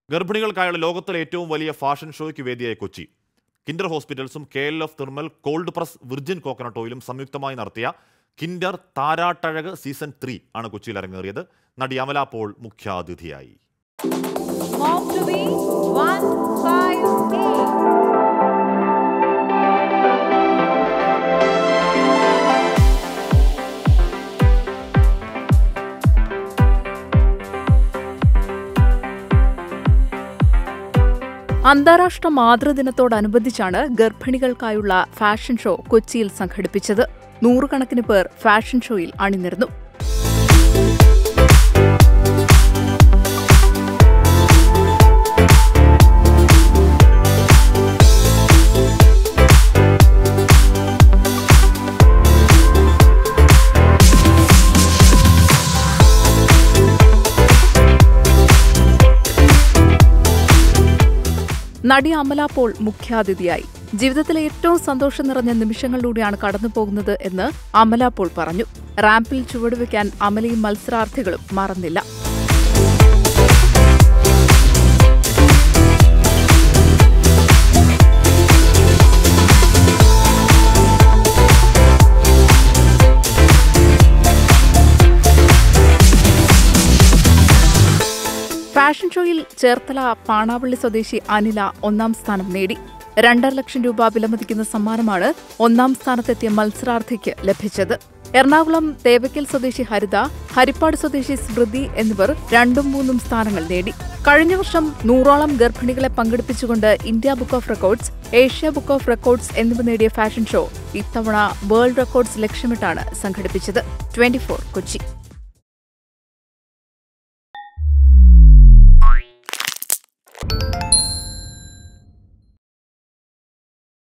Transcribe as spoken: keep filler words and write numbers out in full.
ഗർഭിണികൾക്കായുള്ള ലോകത്തിലെ ഏറ്റവും വലിയ ഫാഷൻ ഷോയ്ക്ക് വേദിയായ കൊച്ചി. കിൻഡർ ഹോസ്പിറ്റൽസും കെ എൽ എഫ് തിർമൽ കോൾഡ് പ്രസ് വിർജിൻ കോക്കനട്ട് ഓയിലും സംയുക്തമായി നടത്തിയ കിൻഡർ താരാട്ടഴക് സീസൺ ത്രീ ആണ് കൊച്ചിയിൽ അരങ്ങേറിയത്. നടി അമല പോൾ മുഖ്യാതിഥിയായി. അന്താരാഷ്ട്ര മാതൃദിനത്തോടനുബന്ധിച്ചാണ് ഗർഭിണികൾക്കായുള്ള ഫാഷൻ ഷോ കൊച്ചിയിൽ സംഘടിപ്പിച്ചത്. നൂറുകണക്കിന് പേർ ഫാഷൻ ഷോയിൽ അണിനിരന്നു. നടി അമല പോൾ മുഖ്യാതിഥിയായി. ജീവിതത്തിലെ ഏറ്റവും സന്തോഷം നിറഞ്ഞ നിമിഷങ്ങളിലൂടെയാണ് കടന്നുപോകുന്നത് എന്ന് അമല പോൾ പറഞ്ഞു. റാമ്പിൽ ചുവടുവെക്കാൻ അമലയും മത്സരാർത്ഥികളും മറന്നില്ല. ഫാഷൻ ഷോയിൽ ചേർത്തല പാണാവള്ളി സ്വദേശി അനില ഒന്നാം സ്ഥാനം നേടി. രണ്ടര ലക്ഷം രൂപ വിലമതിക്കുന്ന സമ്മാനമാണ് ഒന്നാം സ്ഥാനത്തെത്തിയ മത്സരാർത്ഥിക്ക് ലഭിച്ചത്. എറണാകുളം തേവയ്ക്കൽ സ്വദേശി ഹരിത, ഹരിപ്പാട് സ്വദേശി സ്മൃതി എന്നിവർ രണ്ടും മൂന്നും സ്ഥാനങ്ങൾ നേടി. കഴിഞ്ഞ വർഷം നൂറോളം ഗർഭിണികളെ പങ്കെടുപ്പിച്ചുകൊണ്ട് India book of records, Asia book of records എന്നിവ നേടിയ ഫാഷൻ ഷോ ഇത്തവണ വേൾഡ് റെക്കോർഡ്സ് ലക്ഷ്യമിട്ടാണ് സംഘടിപ്പിച്ചത്. Twenty four Kochi.